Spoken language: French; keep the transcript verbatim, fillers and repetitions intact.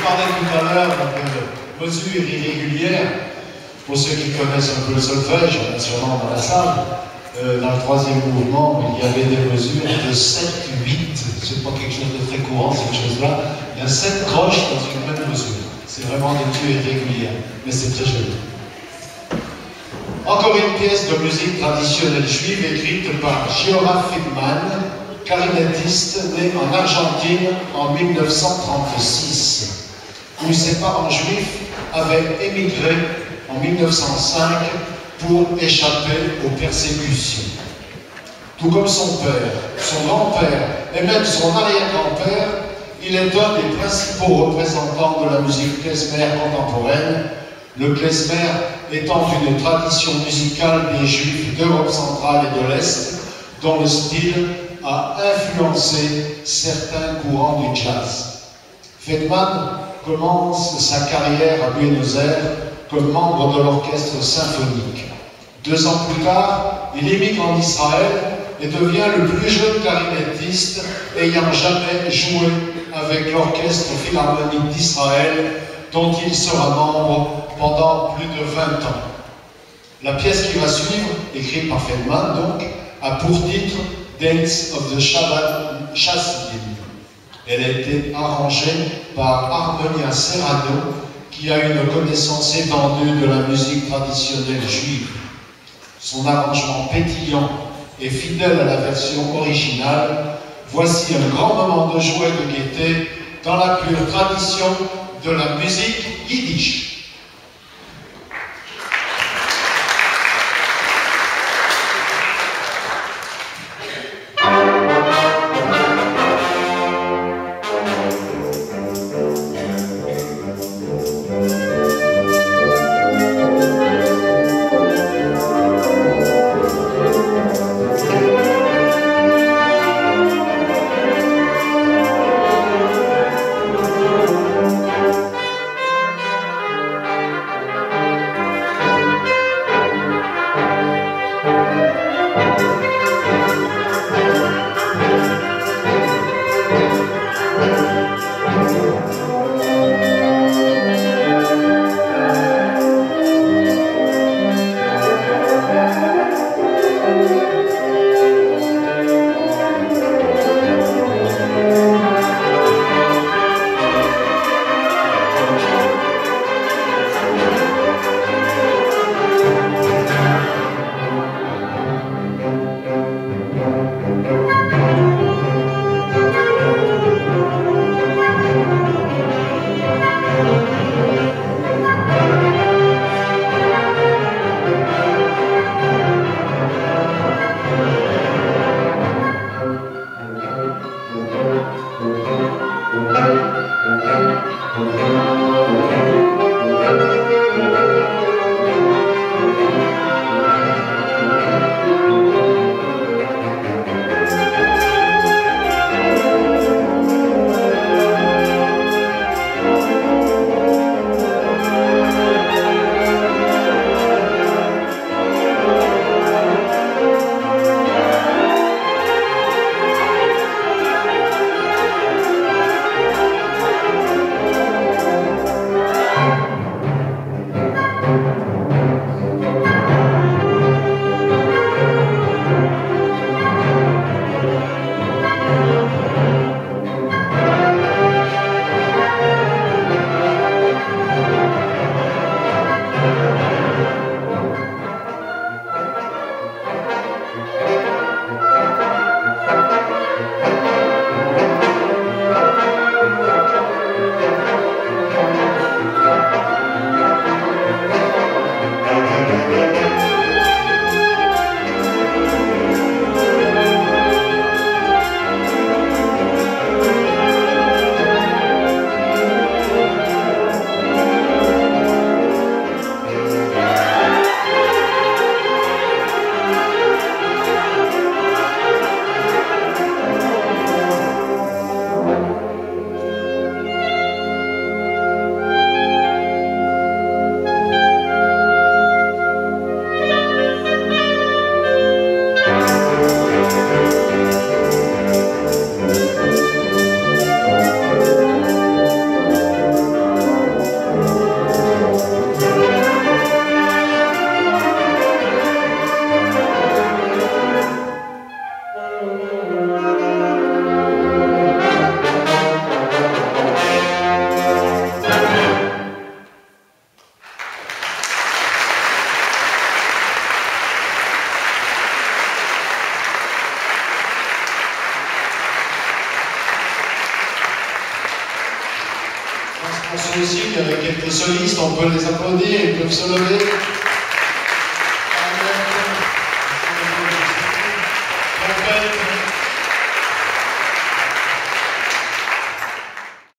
parlais tout à l'heure de mesures irrégulières. Pour ceux qui connaissent un peu le solfège, il y en a sûrement dans la salle, euh, dans le troisième mouvement, il y avait des mesures de sept, huit. C'est pas quelque chose de très courant, cette chose-là. Il y a sept croches dans une même mesure. C'est vraiment des mesures irrégulières, mais c'est très joli. Encore une pièce de musique traditionnelle juive écrite par Giora Friedman, clarinettiste né en Argentine en mille neuf cent trente-six, où ses parents juifs avaient émigré en mille neuf cent cinq pour échapper aux persécutions. Tout comme son père, son grand-père et même son arrière-grand-père, il est un des principaux représentants de la musique klezmer contemporaine, le klezmer étant une tradition musicale des Juifs d'Europe centrale et de l'Est, dont le style a influencé certains courants du jazz. Friedman commence sa carrière à Buenos Aires comme membre de l'orchestre symphonique. Deux ans plus tard, il émigre en Israël et devient le plus jeune clarinettiste ayant jamais joué avec l'orchestre philharmonique d'Israël, dont il sera membre pendant plus de vingt ans. La pièce qui va suivre, écrite par Friedman donc, a pour titre Dance of the Chassidim. Elle a été arrangée par Harmonia Serrano, qui a une connaissance étendue de la musique traditionnelle juive. Son arrangement pétillant et fidèle à la version originale, voici un grand moment de joie et de gaieté dans la pure tradition de la musique yiddish. aussi, il y avait quelques solistes, on peut les applaudir, ils peuvent se lever.